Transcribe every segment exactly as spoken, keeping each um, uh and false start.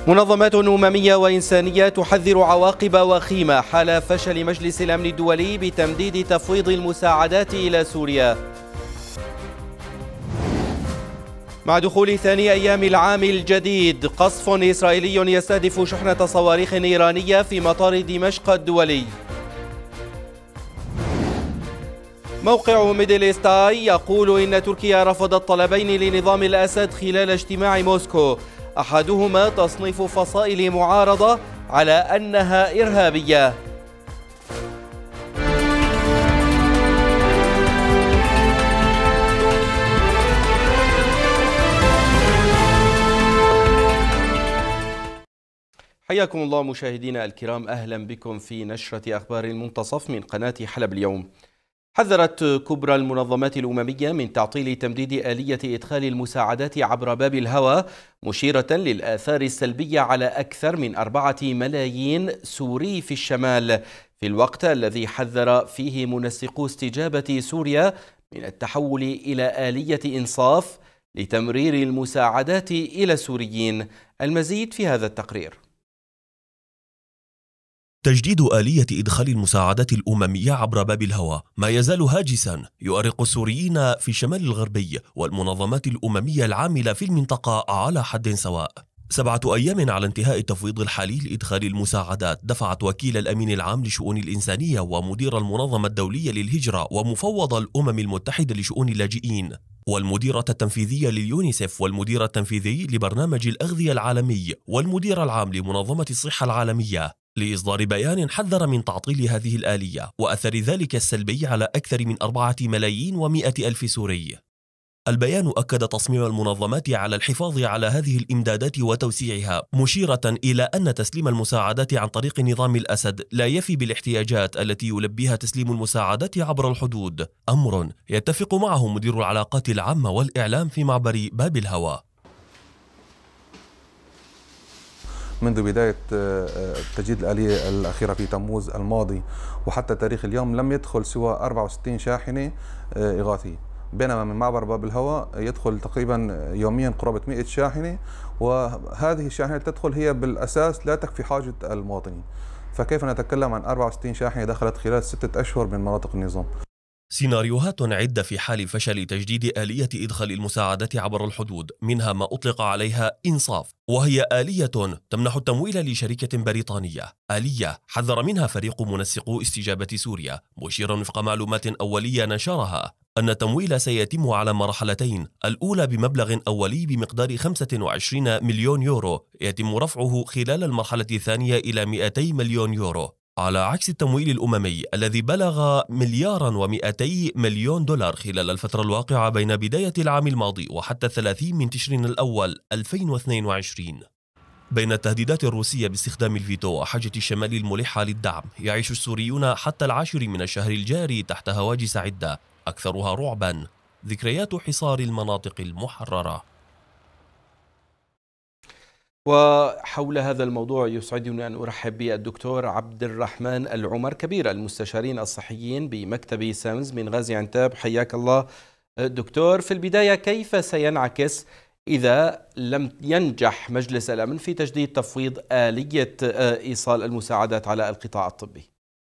منظمات أممية وإنسانية تحذر عواقب وخيمة حال فشل مجلس الأمن الدولي بتمديد تفويض المساعدات إلى سوريا. مع دخول ثاني أيام العام الجديد، قصف إسرائيلي يستهدف شحنة صواريخ إيرانية في مطار دمشق الدولي. موقع ميدل إيست آي يقول إن تركيا رفضت طلبين لنظام الأسد خلال اجتماع موسكو، أحدهما تصنيف فصائل معارضة على أنها إرهابية. حياكم الله مشاهدينا الكرام، أهلا بكم في نشرة أخبار المنتصف من قناة حلب اليوم. حذرت كبرى المنظمات الأممية من تعطيل تمديد آلية إدخال المساعدات عبر باب الهوى، مشيرة للآثار السلبية على أكثر من أربعة ملايين سوري في الشمال، في الوقت الذي حذر فيه منسقو استجابة سوريا من التحول إلى آلية إنصاف لتمرير المساعدات إلى السوريين. المزيد في هذا التقرير. تجديد آلية إدخال المساعدات الأممية عبر باب الهوى ما يزال هاجسا يؤرق السوريين في الشمال الغربي والمنظمات الأممية العاملة في المنطقة على حد سواء. سبعة أيام على انتهاء التفويض الحالي لإدخال المساعدات، دفعت وكيل الأمين العام لشؤون الإنسانية ومدير المنظمة الدولية للهجرة ومفوض الأمم المتحدة لشؤون اللاجئين والمديرة التنفيذية لليونيسف والمدير التنفيذي لبرنامج الأغذية العالمي والمدير العام لمنظمة الصحة العالمية لإصدار بيان حذر من تعطيل هذه الآلية وأثر ذلك السلبي على أكثر من أربعة ملايين ومئة ألف سوري. البيان أكد تصميم المنظمات على الحفاظ على هذه الإمدادات وتوسيعها، مشيرة إلى أن تسليم المساعدات عن طريق نظام الأسد لا يفي بالاحتياجات التي يلبيها تسليم المساعدات عبر الحدود، أمر يتفق معه مدير العلاقات العامة والإعلام في معبر باب الهوى. منذ بداية تجديد الآلية الأخيرة في تموز الماضي وحتى تاريخ اليوم لم يدخل سوى أربعة وستين شاحنة إغاثية، بينما من معبر باب الهوى يدخل تقريبا يوميا قرابة مئة شاحنة، وهذه الشاحنة تدخل هي بالأساس لا تكفي حاجة المواطنين، فكيف نتكلم عن أربعة وستين شاحنة دخلت خلال ستة أشهر من مناطق النظام؟ سيناريوهات عدة في حال فشل تجديد آلية إدخال المساعدات عبر الحدود، منها ما أطلق عليها إنصاف، وهي آلية تمنح التمويل لشركة بريطانية، آلية حذر منها فريق منسقو استجابة سوريا، مشيرا وفق معلومات أولية نشرها أن التمويل سيتم على مرحلتين، الأولى بمبلغ أولي بمقدار خمسة وعشرين مليون يورو يتم رفعه خلال المرحلة الثانية إلى مئتي مليون يورو، على عكس التمويل الأممي الذي بلغ مليارا ومئتي مليون دولار خلال الفترة الواقعة بين بداية العام الماضي وحتى الثلاثين من تشرين الأول ألفين واثنين وعشرين. بين التهديدات الروسية باستخدام الفيتو وحاجة الشمال الملحة للدعم، يعيش السوريون حتى العاشر من الشهر الجاري تحت هواجس عدة، أكثرها رعبا ذكريات حصار المناطق المحررة. وحول هذا الموضوع يسعدني أن أرحب بالدكتور عبد الرحمن العمر، كبير المستشارين الصحيين بمكتب سامز من غازي عنتاب. حياك الله دكتور. في البداية، كيف سينعكس إذا لم ينجح مجلس الأمن في تجديد تفويض آلية إيصال المساعدات على القطاع الطبي؟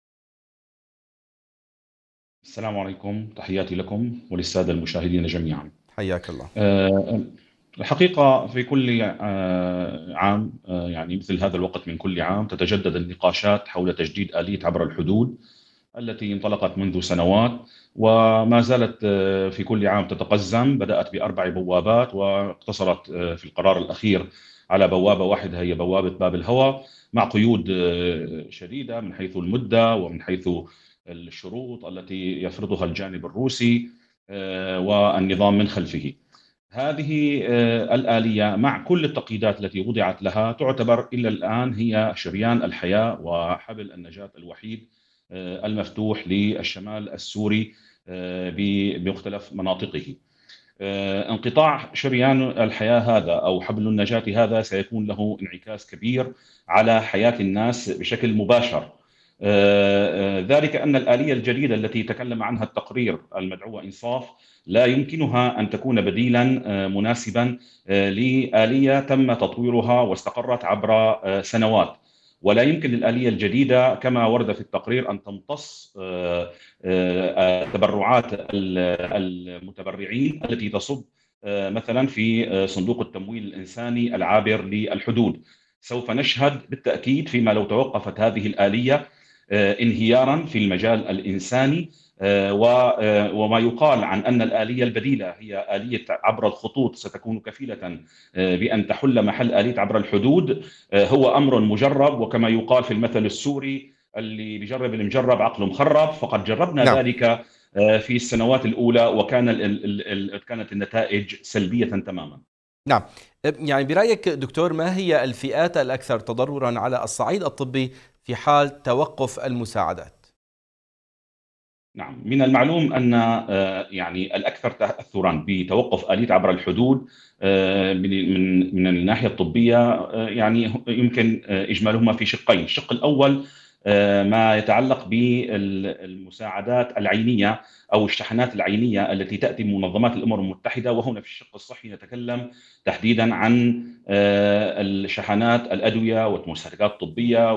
السلام عليكم، تحياتي لكم وللسادة المشاهدين جميعا. حياك الله. أه الحقيقة في كل عام، يعني مثل هذا الوقت من كل عام، تتجدد النقاشات حول تجديد آلية عبر الحدود التي انطلقت منذ سنوات وما زالت في كل عام تتقزم. بدأت بأربع بوابات واقتصرت في القرار الأخير على بوابة واحدة، هي بوابة باب الهوى، مع قيود شديدة من حيث المدة ومن حيث الشروط التي يفرضها الجانب الروسي والنظام من خلفه. هذه الآلية مع كل التقييدات التي وضعت لها تعتبر إلى الآن هي شريان الحياة وحبل النجاة الوحيد المفتوح للشمال السوري بمختلف مناطقه. انقطاع شريان الحياة هذا أو حبل النجاة هذا سيكون له انعكاس كبير على حياة الناس بشكل مباشر، ذلك أن الآلية الجديدة التي تكلم عنها التقرير المدعوة إنصاف لا يمكنها أن تكون بديلا مناسبا لآلية تم تطويرها واستقرت عبر سنوات، ولا يمكن للآلية الجديدة كما ورد في التقرير أن تمتص تبرعات المتبرعين التي تصب مثلا في صندوق التمويل الإنساني العابر للحدود. سوف نشهد بالتأكيد فيما لو توقفت هذه الآلية انهيارا في المجال الإنساني، وما يقال عن أن الآلية البديلة هي آلية عبر الخطوط ستكون كفيلة بأن تحل محل آلية عبر الحدود هو أمر مجرب، وكما يقال في المثل السوري اللي بيجرب المجرب عقله مخرب، فقد جربنا نعم. ذلك في السنوات الأولى وكان كانت النتائج سلبية تماما. نعم، يعني برأيك دكتور ما هي الفئات الأكثر تضررا على الصعيد الطبي في حال توقف المساعدات؟ نعم، من المعلوم أن يعني الأكثر تأثرا بتوقف آلية عبر الحدود من من الناحية الطبية يعني يمكن إجمالهما في شقين. الشق الأول ما يتعلق بالمساعدات العينية أو الشحنات العينية التي تأتي من منظمات الأمم المتحدة، وهنا في الشق الصحي نتكلم تحديدا عن الشحنات الأدوية والمستلزمات الطبية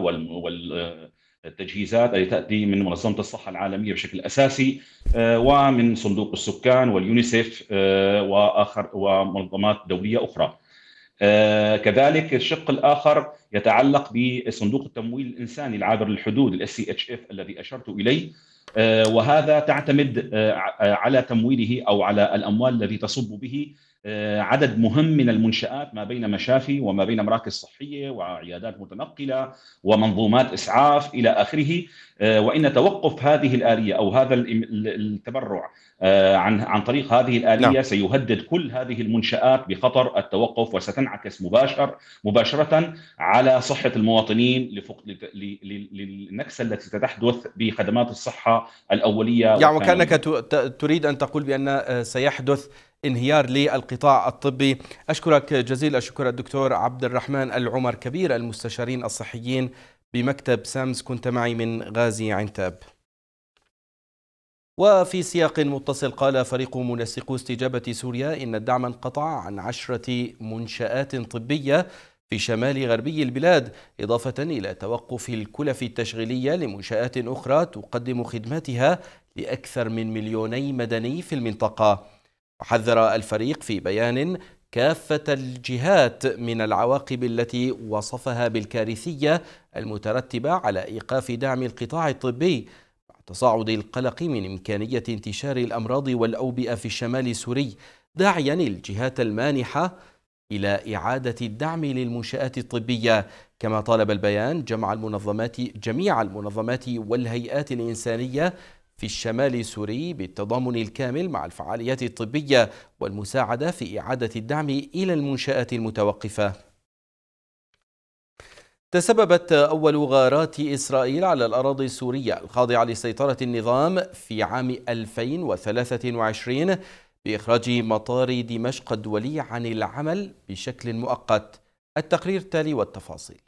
والتجهيزات التي تأتي من منظمة الصحة العالمية بشكل أساسي، ومن صندوق السكان واليونيسيف وآخر ومنظمات دولية أخرى. آه كذلك الشق الآخر يتعلق بصندوق التمويل الإنساني العابر للحدود ال إس سي إتش إف الذي أشرت إليه، آه وهذا تعتمد آه على تمويله أو على الأموال التي تصب به آه عدد مهم من المنشآت ما بين مشافي وما بين مراكز صحية وعيادات متنقلة ومنظومات إسعاف إلى آخره. آه وإن توقف هذه الآلية أو هذا التبرع عن عن طريق هذه الآلية نعم. سيهدد كل هذه المنشآت بخطر التوقف، وستنعكس مباشر مباشرة على صحة المواطنين للنكسة التي ستحدث بخدمات الصحة الأولية. يعني وكأنك تريد أن تقول بأن سيحدث انهيار للقطاع الطبي. أشكرك جزيل الشكر الدكتور عبد الرحمن العمر كبير المستشارين الصحيين بمكتب سامس، كنت معي من غازي عنتاب. وفي سياق متصل قال فريق منسقو استجابة سوريا إن الدعم انقطع عن عشرة منشآت طبية في شمال غربي البلاد، إضافة إلى توقف الكلف التشغيلية لمنشآت أخرى تقدم خدماتها لأكثر من مليوني مدني في المنطقة. وحذر الفريق في بيان كافة الجهات من العواقب التي وصفها بالكارثية المترتبة على إيقاف دعم القطاع الطبي، تصاعد القلق من إمكانية انتشار الأمراض والأوبئة في الشمال السوري، داعيا الجهات المانحة إلى إعادة الدعم للمنشآت الطبية. كما طالب البيان جمع المنظمات جميع المنظمات والهيئات الإنسانية في الشمال السوري بالتضامن الكامل مع الفعاليات الطبية والمساعدة في إعادة الدعم إلى المنشآت المتوقفة. تسببت أول غارات إسرائيل على الأراضي السورية الخاضعة لسيطرة النظام في عام ألفين وثلاثة وعشرين بإخراج مطار دمشق الدولي عن العمل بشكل مؤقت. التقرير التالي والتفاصيل.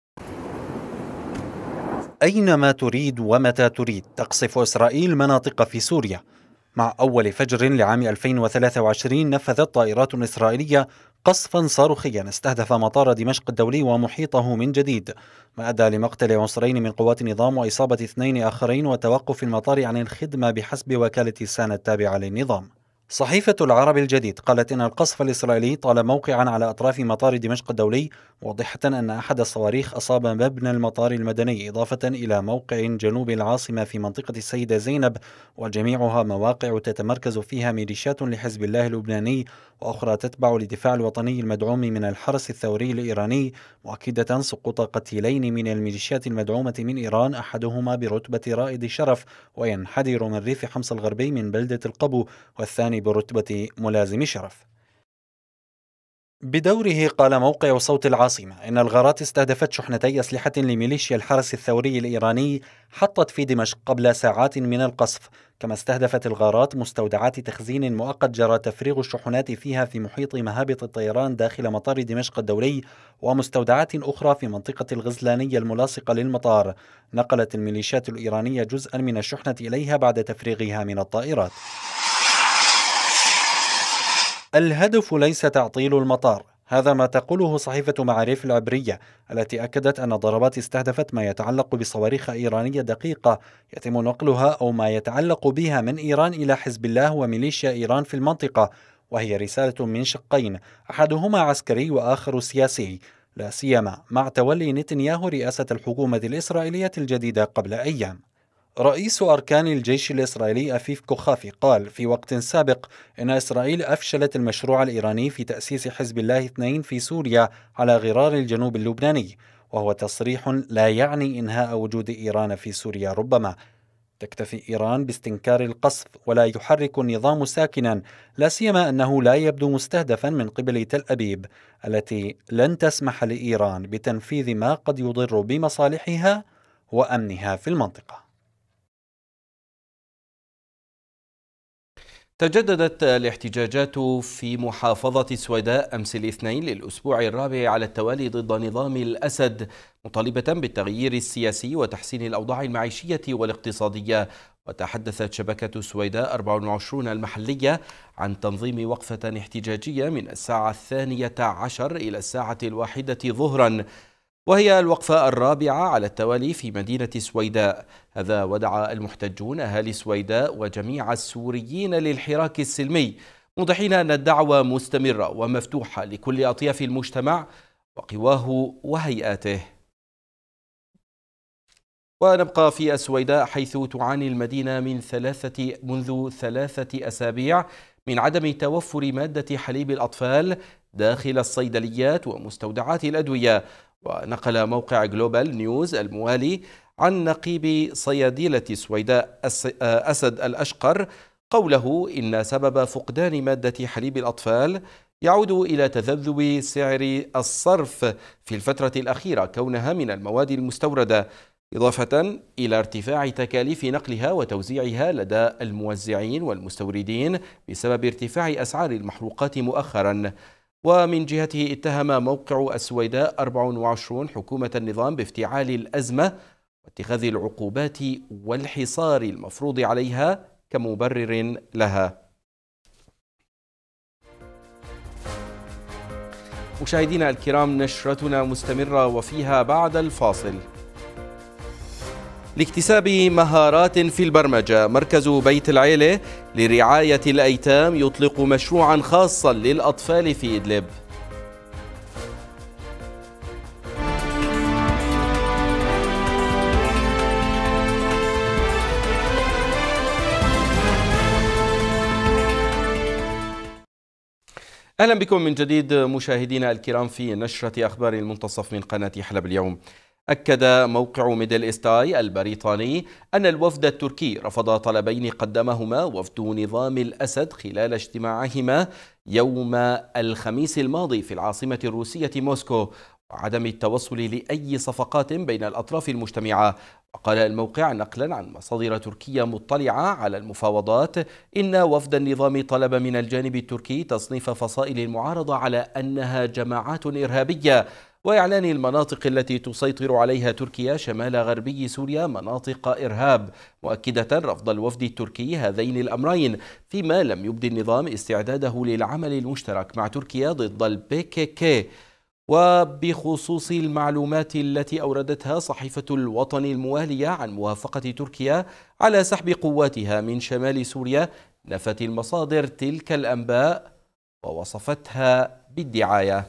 أينما تريد ومتى تريد تقصف إسرائيل مناطق في سوريا. مع أول فجر لعام ألفين وثلاثة وعشرين نفذت طائرات إسرائيلية قصفا صاروخيا استهدف مطار دمشق الدولي ومحيطه من جديد، ما أدى لمقتل عنصرين من قوات النظام وإصابة اثنين آخرين وتوقف المطار عن الخدمة بحسب وكالة سانا التابعة للنظام. صحيفة العرب الجديد قالت إن القصف الإسرائيلي طال موقعا على أطراف مطار دمشق الدولي، موضحة أن أحد الصواريخ أصاب مبنى المطار المدني، إضافة إلى موقع جنوب العاصمة في منطقة السيدة زينب، وجميعها مواقع تتمركز فيها ميليشيات لحزب الله اللبناني وأخرى تتبع للدفاع الوطني المدعوم من الحرس الثوري الإيراني، مؤكدة سقوط قتيلين من الميليشيات المدعومة من إيران، أحدهما برتبة رائد شرف وينحدر من ريف حمص الغربي من بلدة القبو، والثاني برتبة ملازم شرف. بدوره قال موقع صوت العاصمة إن الغارات استهدفت شحنتي أسلحة لميليشيا الحرس الثوري الإيراني حطت في دمشق قبل ساعات من القصف، كما استهدفت الغارات مستودعات تخزين مؤقت جرى تفريغ الشحنات فيها في محيط مهابط الطيران داخل مطار دمشق الدولي، ومستودعات أخرى في منطقة الغزلانية الملاصقة للمطار. نقلت الميليشيات الإيرانية جزءا من الشحنة إليها بعد تفريغها من الطائرات. الهدف ليس تعطيل المطار، هذا ما تقوله صحيفة معاريف العبرية التي أكدت أن ضربات استهدفت ما يتعلق بصواريخ إيرانية دقيقة يتم نقلها أو ما يتعلق بها من إيران إلى حزب الله وميليشيا إيران في المنطقة، وهي رسالة من شقين، أحدهما عسكري وآخر سياسي، لا سيما مع تولي نتنياهو رئاسة الحكومة الإسرائيلية الجديدة قبل أيام. رئيس أركان الجيش الإسرائيلي أفيف كوخافي قال في وقت سابق إن إسرائيل أفشلت المشروع الإيراني في تأسيس حزب الله اثنين في سوريا على غرار الجنوب اللبناني، وهو تصريح لا يعني إنهاء وجود إيران في سوريا. ربما تكتفي إيران باستنكار القصف ولا يحرك النظام ساكنا، لا سيما أنه لا يبدو مستهدفا من قبل تل أبيب التي لن تسمح لإيران بتنفيذ ما قد يضر بمصالحها وأمنها في المنطقة. تجددت الاحتجاجات في محافظة السويداء أمس الاثنين للأسبوع الرابع على التوالي ضد نظام الأسد، مطالبة بالتغيير السياسي وتحسين الأوضاع المعيشية والاقتصادية. وتحدثت شبكة السويداء أربعة وعشرين المحلية عن تنظيم وقفة احتجاجية من الساعة الثانية عشر إلى الساعة الواحدة ظهرا، وهي الوقفة الرابعة على التوالي في مدينة السويداء. هذا ودعا المحتجون أهالي السويداء وجميع السوريين للحراك السلمي، موضحين أن الدعوة مستمرة ومفتوحة لكل أطياف المجتمع وقواه وهيئاته. ونبقى في السويداء حيث تعاني المدينة من ثلاثة منذ ثلاثة أسابيع من عدم توفر مادة حليب الأطفال داخل الصيدليات ومستودعات الأدوية. ونقل موقع جلوبال نيوز الموالي عن نقيب صيادلة السويداء أسد الأشقر قوله إن سبب فقدان مادة حليب الأطفال يعود إلى تذبذب سعر الصرف في الفترة الأخيرة كونها من المواد المستوردة، إضافة إلى ارتفاع تكاليف نقلها وتوزيعها لدى الموزعين والمستوردين بسبب ارتفاع أسعار المحروقات مؤخرا. ومن جهته اتهم موقع السويداء أربعة وعشرين حكومة النظام بافتعال الأزمة واتخاذ العقوبات والحصار المفروض عليها كمبرر لها. مشاهدينا الكرام، نشرتنا مستمرة وفيها بعد الفاصل. لاكتساب مهارات في البرمجة، مركز بيت العيلة لرعاية الأيتام يطلق مشروعا خاصا للأطفال في إدلب. أهلا بكم من جديد مشاهدينا الكرام في نشرة أخبار المنتصف من قناة حلب اليوم. أكد موقع ميدل إيست آي البريطاني أن الوفد التركي رفض طلبين قدمهما وفد نظام الأسد خلال اجتماعهما يوم الخميس الماضي في العاصمة الروسية موسكو، وعدم التوصل لأي صفقات بين الأطراف المجتمعة. وقال الموقع نقلا عن مصادر تركية مطلعة على المفاوضات إن وفد النظام طلب من الجانب التركي تصنيف فصائل المعارضة على أنها جماعات إرهابية، وإعلان المناطق التي تسيطر عليها تركيا شمال غربي سوريا مناطق إرهاب، مؤكدة رفض الوفد التركي هذين الأمرين، فيما لم يبدي النظام استعداده للعمل المشترك مع تركيا ضد البي كي كي. وبخصوص المعلومات التي أوردتها صحيفة الوطن الموالية عن موافقة تركيا على سحب قواتها من شمال سوريا، نفت المصادر تلك الأنباء ووصفتها بالدعاية.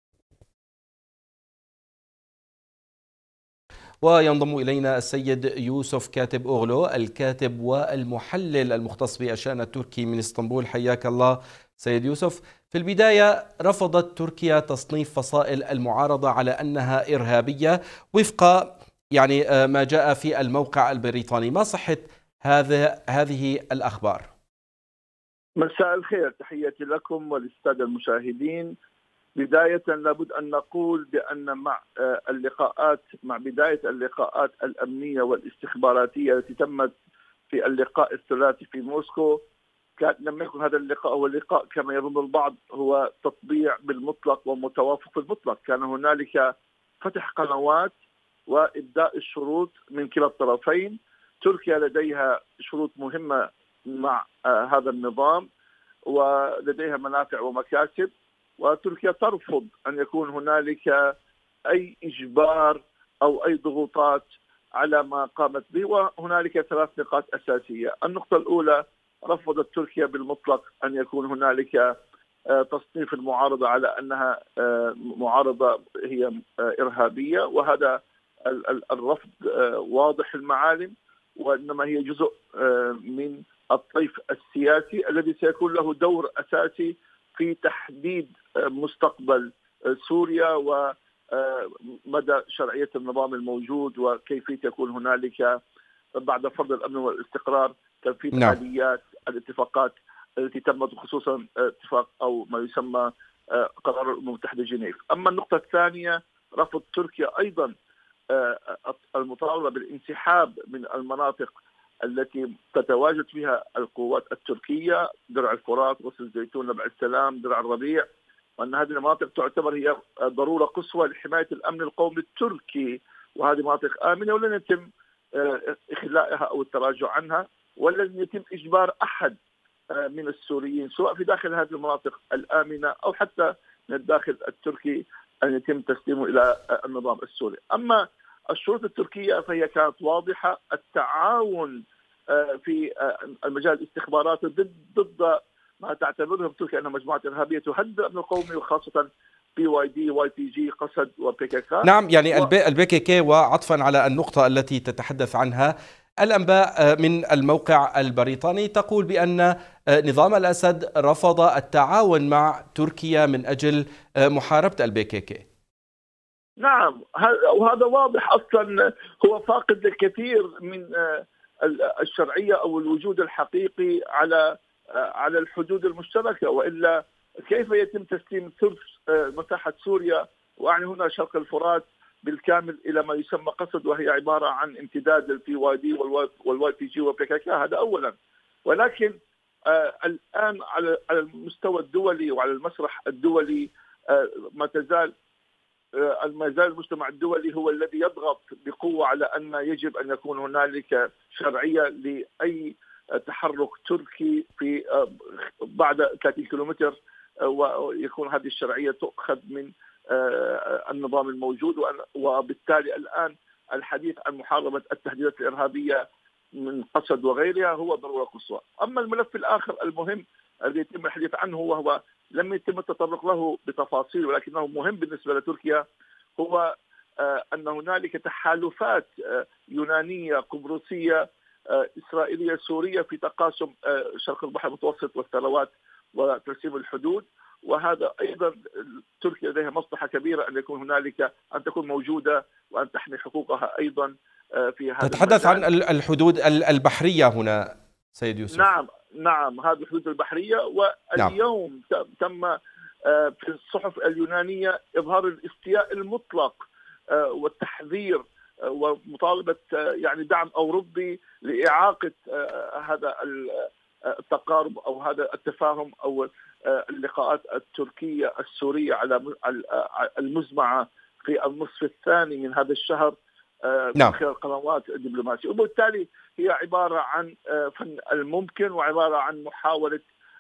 وينضم إلينا السيد يوسف كاتب أوغلو، الكاتب والمحلل المختص بالشأن التركي من اسطنبول. حياك الله سيد يوسف. في البداية، رفضت تركيا تصنيف فصائل المعارضة على أنها إرهابية وفق يعني ما جاء في الموقع البريطاني، ما صحة هذا هذه الأخبار؟ مساء الخير، تحياتي لكم وللسادة المشاهدين. بداية لابد أن نقول بأن مع اللقاءات مع بداية اللقاءات الأمنية والاستخباراتية التي تمت في اللقاء الثلاثي في موسكو، كان لم يكن هذا اللقاء هو اللقاء كما يظن البعض هو تطبيع بالمطلق ومتوافق بالمطلق. كان هنالك فتح قنوات وإبداء الشروط من كلا الطرفين. تركيا لديها شروط مهمة مع هذا النظام ولديها منافع ومكاسب، وتركيا ترفض أن يكون هنالك أي إجبار أو أي ضغوطات على ما قامت به. وهنالك ثلاث نقاط أساسية. النقطة الأولى، رفضت تركيا بالمطلق أن يكون هنالك تصنيف المعارضة على أنها معارضة هي إرهابية، وهذا الرفض واضح المعالم، وإنما هي جزء من الطيف السياسي الذي سيكون له دور أساسي في تحديد مستقبل سوريا ومدى شرعية النظام الموجود، وكيفية يكون هنالك بعد فرض الأمن والاستقرار تنفيذ نعم. آليات الاتفاقات التي تمت، خصوصا اتفاق أو ما يسمى قرار الأمم المتحدة جنيف. أما النقطة الثانية، رفض تركيا أيضا المطالبة بالانسحاب من المناطق التي تتواجد فيها القوات التركية، درع الفرات، غصن الزيتون، نبع السلام، درع الربيع، وأن هذه المناطق تعتبر هي ضرورة قصوى لحماية الأمن القومي التركي، وهذه مناطق آمنة ولن يتم إخلاءها أو التراجع عنها، ولن يتم إجبار أحد من السوريين سواء في داخل هذه المناطق الآمنة أو حتى من الداخل التركي أن يتم تسليمه إلى النظام السوري. أما الشروط التركية فهي كانت واضحة، التعاون في المجال الاستخباراتي ضد ضد ما تعتبرهم تركيا أنها مجموعة إرهابية تهدد الأمن القومي، وخاصة بي واي دي، واي بي جي، قسد، وبي كي كي. نعم، يعني و... البي كي كي. وعطفا على النقطة التي تتحدث عنها، الأنباء من الموقع البريطاني تقول بأن نظام الأسد رفض التعاون مع تركيا من أجل محاربة البي كي كي. نعم، وهذا واضح أصلا، هو فاقد للكثير من الشرعية أو الوجود الحقيقي على على الحدود المشتركة، وإلا كيف يتم تسليم ثلث مساحة سوريا، وأعني هنا شرق الفرات بالكامل، إلى ما يسمى قسد، وهي عبارة عن امتداد للبي واي دي والواي بي جي والبي كي كي. هذا أولا. ولكن آه الآن على على المستوى الدولي وعلى المسرح الدولي آه ما تزال آه ما زال المجتمع الدولي هو الذي يضغط بقوة على أن يجب أن يكون هنالك شرعية لأي تحرك تركي في آه بعد ثلاثين كيلومتر، آه ويكون هذه الشرعية تؤخذ من النظام الموجود. وبالتالي الآن الحديث عن محاربة التهديدات الإرهابية من قسد وغيرها هو ضرورة قصوى. أما الملف الآخر المهم الذي يتم الحديث عنه، وهو لم يتم التطرق له بتفاصيل ولكنه مهم بالنسبة لتركيا، هو أن هنالك تحالفات يونانية قبرصية إسرائيلية سورية في تقاسم شرق البحر المتوسط والثروات وترسيم الحدود. وهذا أيضا تركيا لديها مصلحة كبيرة أن يكون هنالك، أن تكون موجودة وأن تحمي حقوقها أيضا في هذا. تتحدث عن الحدود البحرية هنا سيد يوسف. نعم نعم، هذه الحدود البحرية. واليوم نعم. تم في الصحف اليونانية إظهار الاستياء المطلق والتحذير ومطالبة يعني دعم أوروبي لإعاقة هذا التقارب أو هذا التفاهم أو اللقاءات التركية السورية على المزمعة في النصف الثاني من هذا الشهر من خلال القنوات الدبلوماسية. وبالتالي هي عبارة عن فن الممكن، وعبارة عن محاولة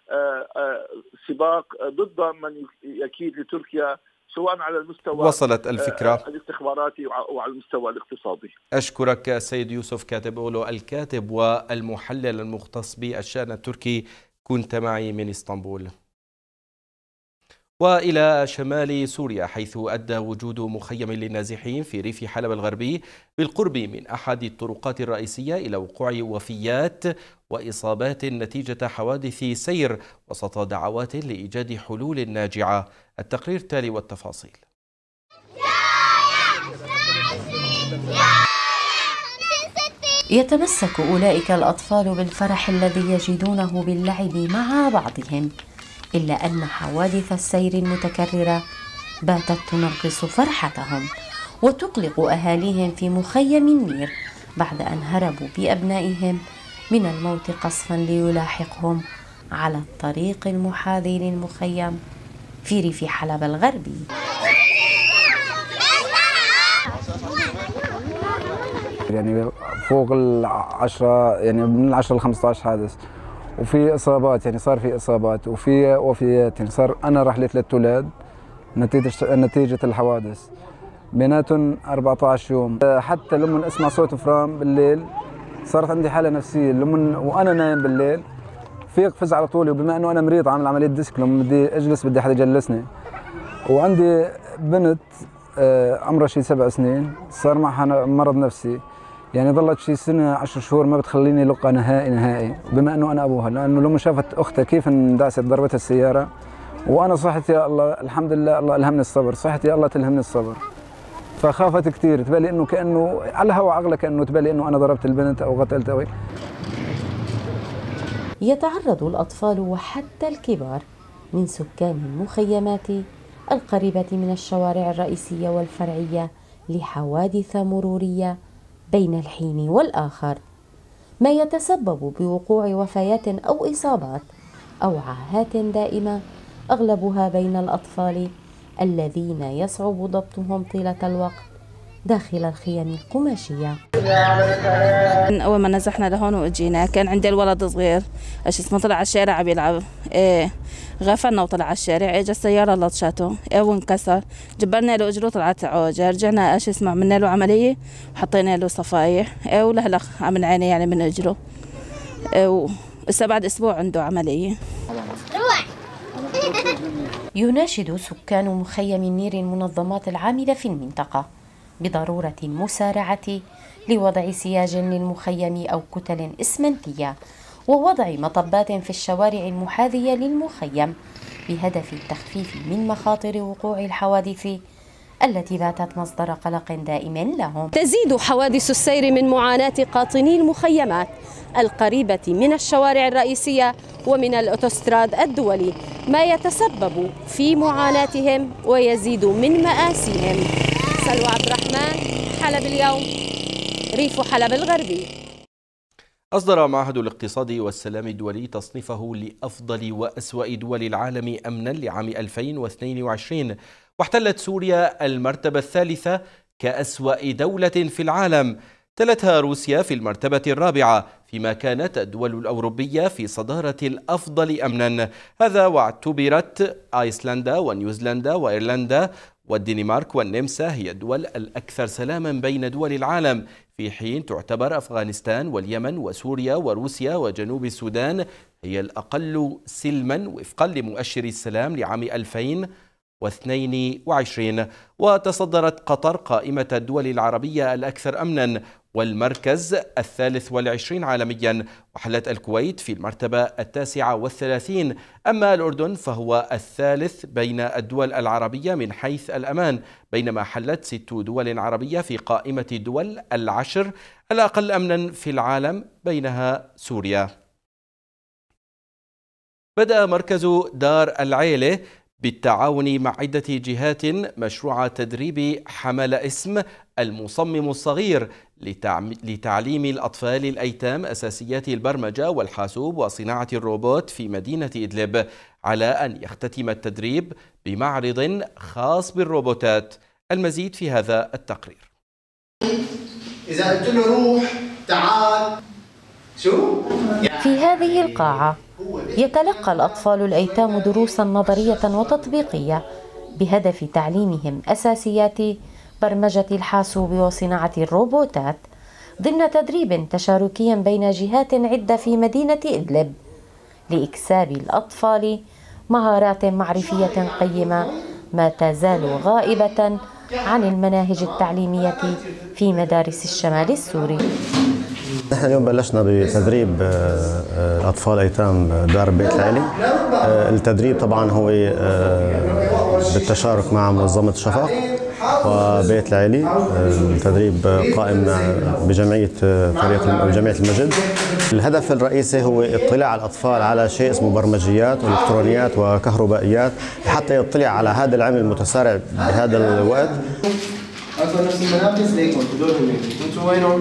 سباق ضد من يكيد لتركيا، سواء على المستوى وصلت الفكرة الاستخباراتي وعلى المستوى الاقتصادي. أشكرك السيد يوسف كاتب أولو، الكاتب والمحلل المختص بالشأن التركي، كنت معي من اسطنبول. وإلى شمال سوريا، حيث أدى وجود مخيم للنازحين في ريف حلب الغربي بالقرب من أحد الطرقات الرئيسية إلى وقوع وفيات وإصابات نتيجة حوادث سير وسط دعوات لإيجاد حلول ناجعة. التقرير التالي والتفاصيل. يتمسك أولئك الأطفال بالفرح الذي يجدونه باللعب مع بعضهم، إلا أن حوادث السير المتكررة باتت تنغص فرحتهم وتقلق أهاليهم في مخيم النير بعد أن هربوا بأبنائهم من الموت قصفا ليلاحقهم على الطريق المحاذي للمخيم في ريف حلب الغربي. يعني فوق العشرة، يعني من العشرة لخمسة عشر حادث، وفي إصابات، يعني صار في إصابات وفي وفيات. يعني صار أنا راح لي ثلاث أولاد نتيجة نتيجة الحوادث، بيناتهم أربعة عشر يوم. حتى لما أسمع صوت فرام بالليل صارت عندي حالة نفسية، لما وأنا نايم بالليل فيق فزع على طولي، وبما إنه أنا مريض عامل عملية ديسك، لما بدي أجلس بدي حدا يجلسني. وعندي بنت عمرها شي سبع سنين صار معها مرض نفسي، يعني ظلت شي سنة عشر شهور ما بتخليني لقى نهائي نهائي، بما إنه أنا أبوها، لأنه لما شافت أختها كيف اندعست ضربتها السيارة، وأنا صحتي يا الله الحمد لله، الله ألهمني الصبر، صحتي يا الله تلهمني الصبر، فخافت كثير، تبالي إنه كأنه على هوا عقلها كأنه تبالي إنه أنا ضربت البنت أو قتلت أو. يتعرض الأطفال وحتى الكبار من سكان المخيمات القريبة من الشوارع الرئيسية والفرعية لحوادث مرورية بين الحين والآخر، ما يتسبب بوقوع وفيات أو إصابات أو عاهات دائمة، أغلبها بين الأطفال الذين يصعب ضبطهم طيلة الوقت داخل الخيام القماشية. أول ما نزحنا لهون وإجينا كان عندي الولد صغير ايش اسمه طلع على الشارع عم يلعب، إيه غفلنا وطلع على الشارع، اجى السيارة لطشته ايه وانكسر، جبرنا له اجره طلعت عوجة، رجعنا ايش اسمه عملنا له عملية وحطينا له صفايح ايه ولهلا عم نعاني يعني من اجره، ايه وهسه بعد اسبوع عنده عملية. يناشد سكان مخيم النير المنظمات العاملة في المنطقة بضرورة المسارعة لوضع سياج للمخيم أو كتل إسمنتية ووضع مطبات في الشوارع المحاذية للمخيم بهدف التخفيف من مخاطر وقوع الحوادث التي باتت مصدر قلق دائم لهم. تزيد حوادث السير من معاناة قاطني المخيمات القريبة من الشوارع الرئيسية ومن الأوتوستراد الدولي، ما يتسبب في معاناتهم ويزيد من مآسيهم. سلوى عبد الرحمن، حلب اليوم، ريف حلب الغربي. أصدر معهد الاقتصاد والسلام الدولي تصنيفه لأفضل وأسوأ دول العالم أمنا لعام ألفين واثنين وعشرين، واحتلت سوريا المرتبة الثالثة كأسوأ دولة في العالم، تلتها روسيا في المرتبة الرابعة، فيما كانت الدول الأوروبية في صدارة الأفضل أمنا. هذا واعتبرت أيسلندا ونيوزيلندا وإيرلندا والدنمارك والنمسا هي الدول الأكثر سلاما بين دول العالم، في حين تعتبر أفغانستان واليمن وسوريا وروسيا وجنوب السودان هي الأقل سلما وفقا لمؤشر السلام لعام ألفين واثنين وعشرين. وتصدرت قطر قائمة الدول العربية الأكثر أمنا والمركز الثالث والعشرين عالميا، وحلت الكويت في المرتبة التاسعة والثلاثين. أما الأردن فهو الثالث بين الدول العربية من حيث الأمان، بينما حلت ست دول عربية في قائمة الدول العشر الأقل أمنا في العالم، بينها سوريا. بدأ مركز دار العيلة بالتعاون مع عدة جهات مشروع تدريب حمل اسم المصمم الصغير لتعليم الأطفال الأيتام أساسيات البرمجة والحاسوب وصناعة الروبوت في مدينة إدلب، على أن يختتم التدريب بمعرض خاص بالروبوتات. المزيد في هذا التقرير. إذا قلت له روح تعال شو؟ في هذه القاعة يتلقى الأطفال الأيتام دروسا نظرية وتطبيقية بهدف تعليمهم أساسيات برمجة الحاسوب وصناعة الروبوتات ضمن تدريب تشاركي بين جهات عدة في مدينة إدلب لإكساب الأطفال مهارات معرفية قيمة ما تزال غائبة عن المناهج التعليمية في مدارس الشمال السوري. نحن اليوم بلشنا بتدريب أطفال أيتام دار بيت العيلة. التدريب طبعا هو بالتشارك مع منظمة شفق وبيت العلي. التدريب قائم بجمعية فريق جمعية المجد. الهدف الرئيسي هو اطلاع الأطفال على شيء اسمه برمجيات والكترونيات وكهربائيات حتى يطلع على هذا العلم المتسارع بهذا الوقت. نفس المنافس ليكم انتوا وينهم؟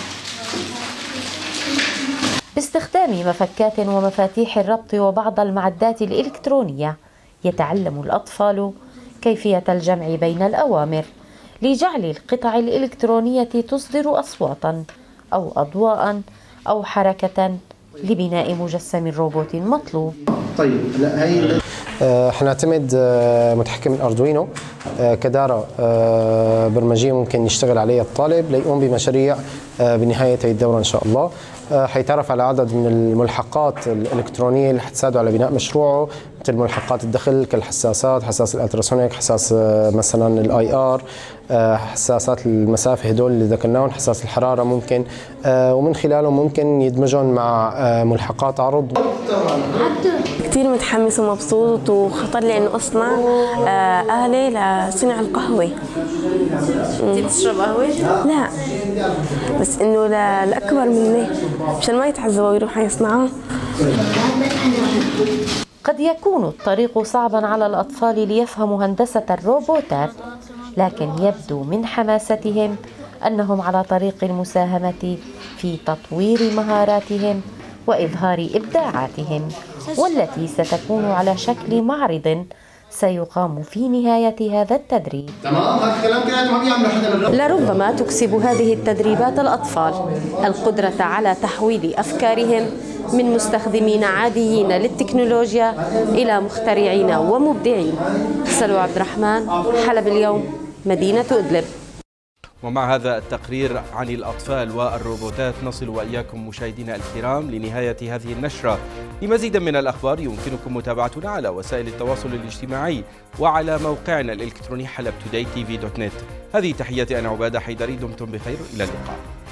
باستخدام مفكات ومفاتيح الربط وبعض المعدات الإلكترونية يتعلم الأطفال كيفية الجمع بين الأوامر لجعل القطع الإلكترونية تصدر أصواتا أو أضواء أو حركة لبناء مجسم روبوت مطلوب. طيب لا هي حنعتمد متحكم الأردوينو كدارة برمجية ممكن يشتغل عليها الطالب ليقوم بمشاريع بنهاية الدورة إن شاء الله. حيتعرف على عدد من الملحقات الإلكترونية اللي حتساعده على بناء مشروعه مثل ملحقات الدخل كالحساسات، حساس الالتراسونيك، حساس مثلا الاي ار، حساسات المسافة هدول اللي ذكرناهم، حساس الحرارة ممكن، ومن خلاله ممكن يدمجون مع ملحقات عرض. كثير متحمس ومبسوط وخطر لي انه اصنع آلة لصنع القهوة. انت بتشرب قهوة؟ لا بس انه للاكبر مني مشان ما يتعذبوا ويروحوا يصنعوها. قد يكون الطريق صعبا على الأطفال ليفهموا هندسة الروبوتات، لكن يبدو من حماستهم أنهم على طريق المساهمة في تطوير مهاراتهم وإظهار إبداعاتهم، والتي ستكون على شكل معرض سيقام في نهاية هذا التدريب. تمام هذا الكلام كده ما بيعمل حدا. لربما تكسب هذه التدريبات الأطفال القدرة على تحويل أفكارهم من مستخدمين عاديين للتكنولوجيا إلى مخترعين ومبدعين. سلوى عبد الرحمن، حلب اليوم، مدينة إدلب. ومع هذا التقرير عن الأطفال والروبوتات نصل وإياكم مشاهدينا الكرام لنهاية هذه النشرة. لمزيد من الأخبار يمكنكم متابعتنا على وسائل التواصل الاجتماعي وعلى موقعنا الإلكتروني حلب توداي تي في دوت نت. هذه تحياتي أنا عبادة حيدري، دمتم بخير، إلى اللقاء.